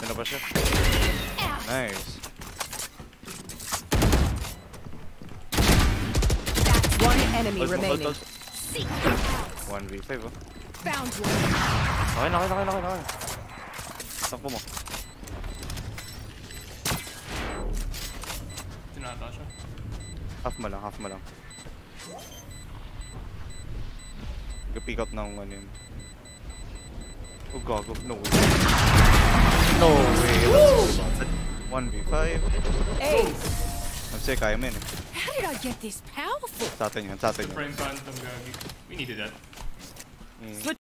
na ba siya? Nice. One enemy remaining. 1v5 oh. Found one. Okay. Takbo mo. Tinata siya. Half mo lang. Pick up ng ano yun. Oh gago, no way. No way. 1v5. Ace. Kasi kaya mo yun eh. How did I get this powerful? Sa atin yun. Prime Phantom, gagi. We needed that. Switch.